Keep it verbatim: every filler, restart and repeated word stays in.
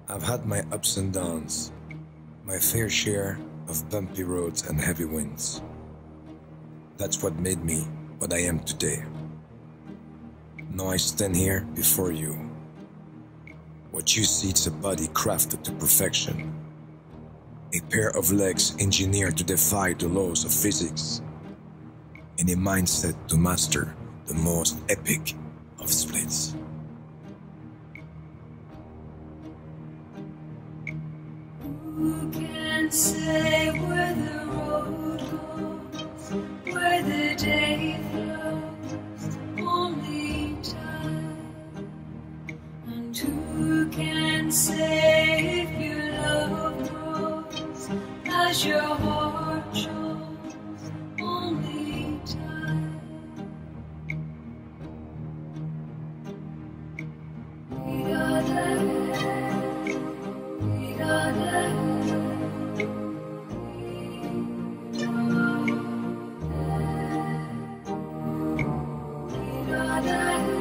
I've had my ups and downs, my fair share of bumpy roads and heavy winds. That's what made me what I am today. Now I stand here before you. What you see is a body crafted to perfection, a pair of legs engineered to defy the laws of physics, and a mindset to master the most epic of splits. Who can say where the road goes, where the day flows? Only time. And who can say if your love grows as your heart shows? Only time. We gotta, we gotta. Da da